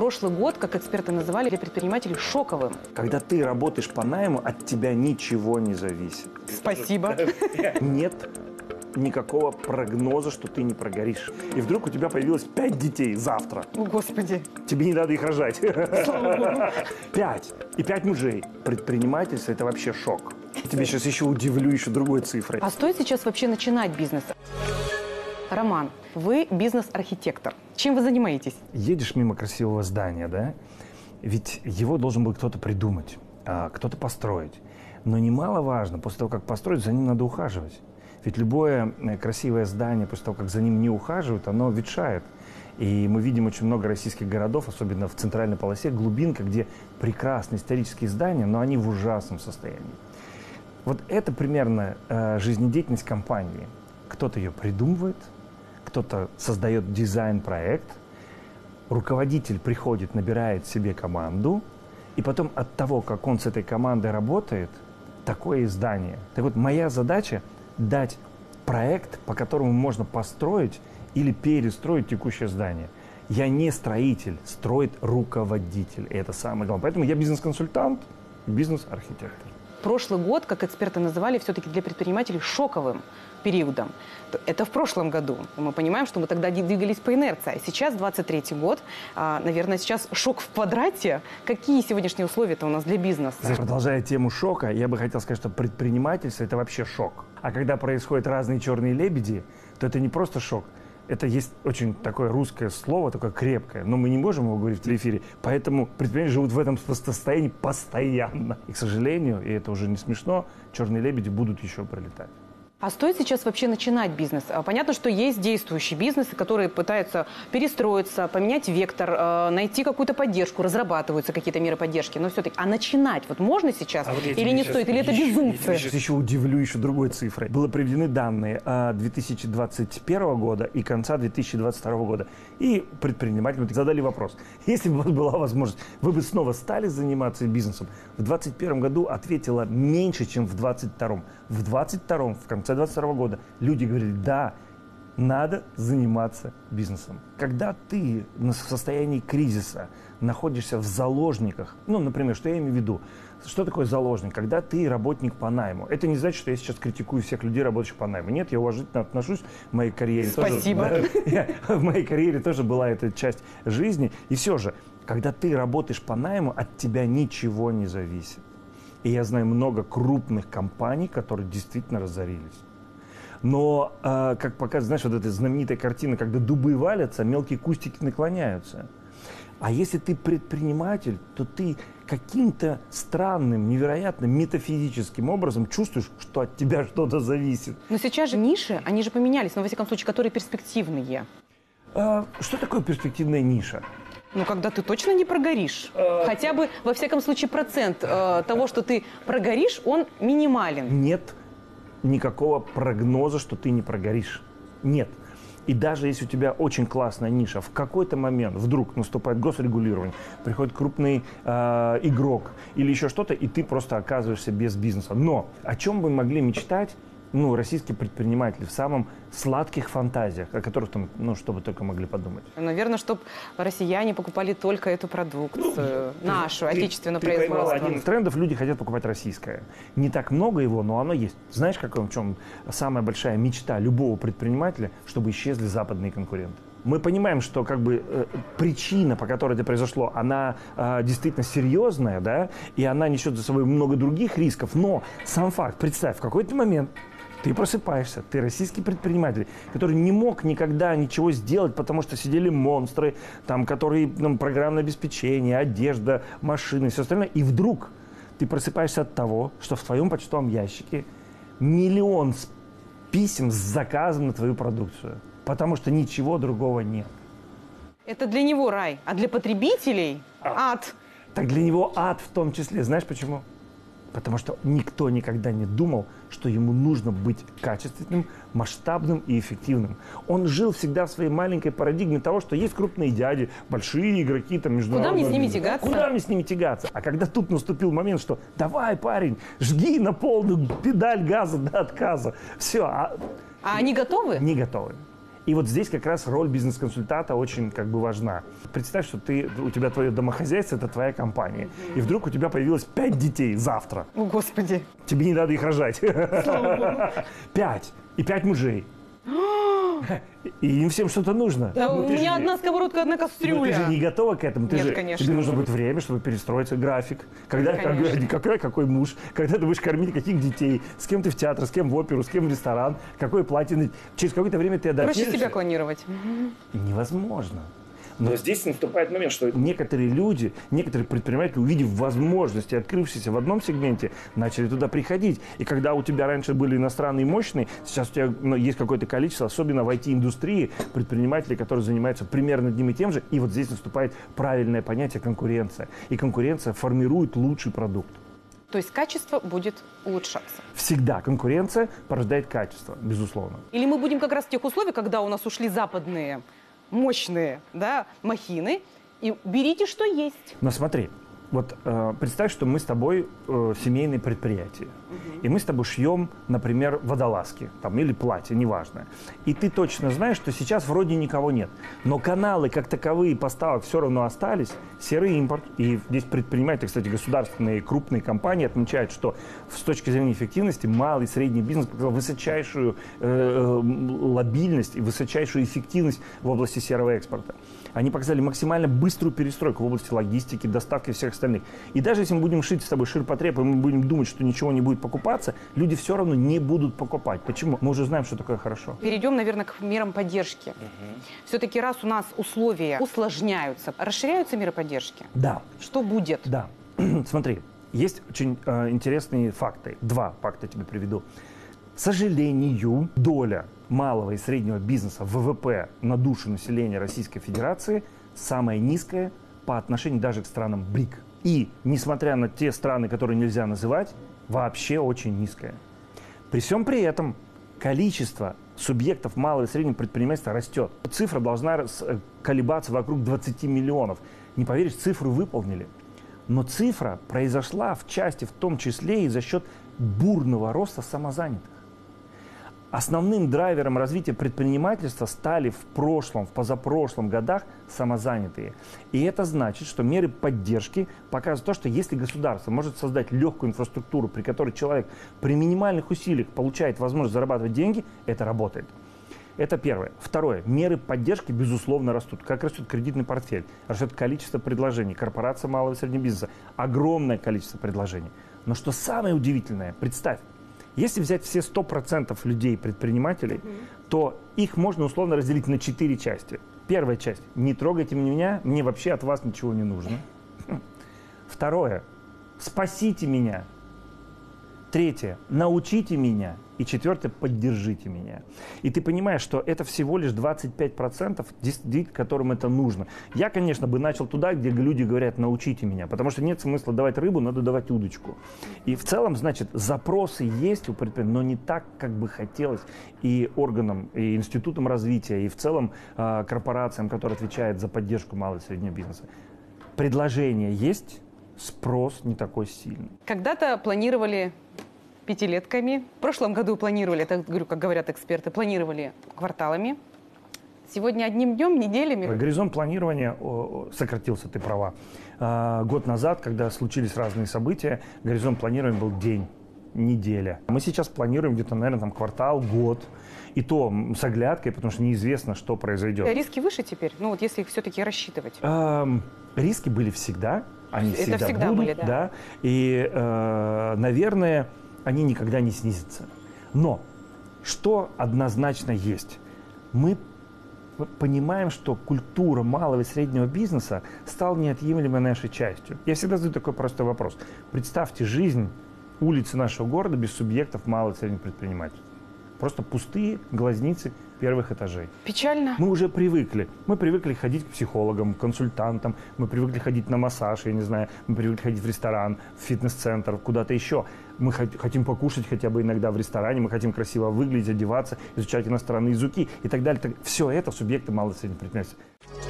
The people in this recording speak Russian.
Прошлый год, как эксперты называли, для предпринимателей шоковым. Когда ты работаешь по найму, от тебя ничего не зависит. Спасибо. Нет никакого прогноза, что ты не прогоришь. И вдруг у тебя появилось 5 детей завтра. О, Господи. Тебе не надо их рожать. Слава Богу. 5. И 5 мужей. Предпринимательство – это вообще шок. Я тебе сейчас еще удивлю еще другой цифрой. А стоит сейчас вообще начинать бизнес? Роман, вы бизнес-архитектор. Чем вы занимаетесь? Едешь мимо красивого здания, да? Ведь его должен был кто-то придумать, кто-то построить. Но немаловажно, после того, как построить, за ним надо ухаживать. Ведь любое красивое здание, после того, как за ним не ухаживают, оно ветшает. И мы видим очень много российских городов, особенно в центральной полосе, глубинка, где прекрасные исторические здания, но они в ужасном состоянии. Вот это примерно жизнедеятельность компании. Кто-то ее придумывает, кто-то создает дизайн-проект, руководитель приходит, набирает себе команду, и потом от того, как он с этой командой работает, такое издание. Так вот, моя задача – дать проект, по которому можно построить или перестроить текущее здание. Я не строитель, строит руководитель. И это самое главное. Поэтому я бизнес-консультант, бизнес-архитектор. Прошлый год, как эксперты называли, все-таки для предпринимателей шоковым периодом. Это в прошлом году. Мы понимаем, что мы тогда двигались по инерции. А сейчас 23-й год. Наверное, сейчас шок в квадрате. Какие сегодняшние условия-то у нас для бизнеса? Продолжая тему шока, я бы хотел сказать, что предпринимательство – это вообще шок. А когда происходят разные черные лебеди, то это не просто шок. Это есть очень такое русское слово, такое крепкое, но мы не можем его говорить в телеэфире. Поэтому предприниматели живут в этом состоянии постоянно. И, к сожалению, и это уже не смешно, черные лебеди будут еще пролетать. А стоит сейчас вообще начинать бизнес? Понятно, что есть действующие бизнесы, которые пытаются перестроиться, поменять вектор, найти какую-то поддержку, разрабатываются какие-то меры поддержки. Но все-таки, а начинать вот можно сейчас или не стоит? Или это безумие? Я сейчас еще удивлю еще другой цифрой. Было приведены данные 2021 года и конца 2022 года. И предприниматели задали вопрос. Если бы у вас была возможность, вы бы снова стали заниматься бизнесом? В 2021 году ответило меньше, чем в 2022. В 2022, в конце 2022 года люди говорили, да, надо заниматься бизнесом. Когда ты в состоянии кризиса находишься в заложниках, ну, например, что я имею в виду? Что такое заложник? Когда ты работник по найму. Это не значит, что я сейчас критикую всех людей, работающих по найму. Нет, я уважительно отношусь в моей карьере. Спасибо. В моей карьере тоже была эта часть жизни. И все же, когда ты работаешь по найму, от тебя ничего не зависит. И я знаю много крупных компаний, которые действительно разорились. Но, как показывает, знаешь, вот эта знаменитая картина, когда дубы валятся, мелкие кустики наклоняются. А если ты предприниматель, то ты каким-то странным, невероятным, метафизическим образом чувствуешь, что от тебя что-то зависит. Но сейчас же ниши, они же поменялись, но, во всяком случае, которые перспективные. Что такое перспективная ниша? Ну, когда ты точно не прогоришь. Хотя бы, во всяком случае, процент того, что ты прогоришь, он минимален. Нет никакого прогноза, что ты не прогоришь. Нет. И даже если у тебя очень классная ниша, в какой-то момент вдруг наступает госрегулирование, приходит крупный игрок или еще что-то, и ты просто оказываешься без бизнеса. Но о чем бы могли мечтать российские предприниматели в самом сладких фантазиях, о которых там, что бы только могли подумать? Наверное, чтобы россияне покупали только эту продукцию, нашу, отечественную производство. Один из трендов, люди хотят покупать российское. Не так много его, но оно есть. Знаешь, в чем самая большая мечта любого предпринимателя, чтобы исчезли западные конкуренты? Мы понимаем, что причина, по которой это произошло, она действительно серьезная, да, и она несет за собой много других рисков, но сам факт, представь, в какой-то момент ты просыпаешься, ты российский предприниматель, который не мог никогда ничего сделать, потому что сидели монстры, которые программное обеспечение, одежда, машины, все остальное. И вдруг ты просыпаешься от того, что в твоем почтовом ящике миллион писем с заказом на твою продукцию, потому что ничего другого нет. Это для него рай, а для потребителей ад. Так для него ад в том числе. Знаешь почему? Потому что никто никогда не думал, что ему нужно быть качественным, масштабным и эффективным. Он жил всегда в своей маленькой парадигме того, что есть крупные дяди, большие игроки, международные. Куда мне с ними тягаться? Куда мне с ними тягаться? А когда тут наступил момент, что давай, парень, жги на полную педаль газа до отказа. Все. А они готовы? Не готовы. И вот здесь как раз роль бизнес-консультанта очень как бы важна. Представь, что у тебя твое домохозяйство, это твоя компания. И вдруг у тебя появилось 5 детей завтра. О, Господи. Тебе не надо их рожать. 5. И 5 мужей. И им всем что-то нужно. Да, у меня одна сковородка, одна кастрюля. Ты же не готова к этому. Нет, конечно. Тебе нужно будет время, чтобы перестроить график. Какой муж, когда ты будешь кормить каких детей, с кем ты в театр, с кем в оперу, с кем в ресторан, какое платье. Через какое-то время ты адаптируешься. Проще себя клонировать. Невозможно. Но здесь наступает момент, что некоторые люди, некоторые предприниматели, увидев возможности, открывшиеся в одном сегменте, начали туда приходить. И когда у тебя раньше были иностранные мощные, сейчас у тебя есть какое-то количество, особенно в IT-индустрии, предпринимателей, которые занимаются примерно одним и тем же. И вот здесь наступает правильное понятие конкуренция. И конкуренция формирует лучший продукт. То есть качество будет улучшаться. Всегда конкуренция порождает качество, безусловно. Или мы будем как раз в тех условиях, когда у нас ушли западные мощные, да, махины, и берите, что есть. Но смотри, вот представь, что мы с тобой семейное предприятие. И мы с тобой шьем, например, водолазки там, или платье, неважно. И ты точно знаешь, что сейчас вроде никого нет. Но каналы как таковые поставок все равно остались. Серый импорт. И здесь предприниматели, кстати, государственные крупные компании отмечают, что с точки зрения эффективности малый и средний бизнес показал высочайшую лобильность и высочайшую эффективность в области серого экспорта. Они показали максимально быструю перестройку в области логистики, доставки и всех остальных. И даже если мы будем шить с тобой ширпотреб, и мы будем думать, что ничего не будет покупаться, люди все равно не будут покупать. Почему? Мы уже знаем, что такое хорошо. Перейдем, наверное, к мерам поддержки. Все-таки раз у нас условия усложняются, расширяются меры поддержки? Да. Что будет? Да. Смотри, есть очень интересные факты. 2 факта тебе приведу. К сожалению, доля малого и среднего бизнеса в ВВП на душу населения Российской Федерации самая низкая по отношению даже к странам БРИК. И, несмотря на те страны, которые нельзя называть, вообще очень низкая. При всем при этом количество субъектов малого и среднего предпринимательства растет. Цифра должна колебаться вокруг 20 миллионов. Не поверишь, цифру выполнили. Но цифра произошла в части, в том числе и за счет бурного роста самозанятых. Основным драйвером развития предпринимательства стали в прошлом, в позапрошлом годах самозанятые. И это значит, что меры поддержки показывают то, что если государство может создать легкую инфраструктуру, при которой человек при минимальных усилиях получает возможность зарабатывать деньги, это работает. Это первое. Второе. Меры поддержки, безусловно, растут. Как растет кредитный портфель, растет количество предложений. Корпорация малого и среднего бизнеса. Огромное количество предложений. Но что самое удивительное, представь, если взять все 100% людей, предпринимателей, то их можно условно разделить на 4 части. Первая часть. Не трогайте меня, мне вообще от вас ничего не нужно. Второе. Спасите меня. Третье. Научите меня. И четвертое. Поддержите меня. И ты понимаешь, что это всего лишь 25%, которым это нужно. Я, конечно, бы начал туда, где люди говорят «научите меня», потому что нет смысла давать рыбу, надо давать удочку. И в целом, значит, запросы есть у предприятий, но не так, как бы хотелось и органам, и институтам развития, и в целом корпорациям, которые отвечают за поддержку малого и среднего бизнеса. Предложение есть, спрос не такой сильный. Когда-то планировали пятилетками. В прошлом году планировали, это, говорю, как говорят эксперты, планировали кварталами. Сегодня одним днем, неделями. Горизонт планирования сократился, ты права. Год назад, когда случились разные события, горизонт планирования был день, неделя. Мы сейчас планируем где-то, наверное, там квартал, год. И то с оглядкой, потому что неизвестно, что произойдет. Риски выше теперь? Ну вот если их все-таки рассчитывать. Риски были всегда. Они Это всегда будут, были, да. И, наверное, они никогда не снизятся. Но что однозначно есть? Мы понимаем, что культура малого и среднего бизнеса стала неотъемлемой нашей частью. Я всегда задаю такой простой вопрос. Представьте жизнь улицы нашего города без субъектов малого и среднего предпринимательства. Просто пустые глазницы первых этажей. Печально. Мы уже привыкли. Мы привыкли ходить к психологам, консультантам, мы привыкли ходить на массаж, я не знаю, мы привыкли ходить в ресторан, в фитнес-центр, куда-то еще. Мы хотим покушать хотя бы иногда в ресторане, мы хотим красиво выглядеть, одеваться, изучать иностранные языки и так далее. Все это субъекты малого и среднего предпринимательства.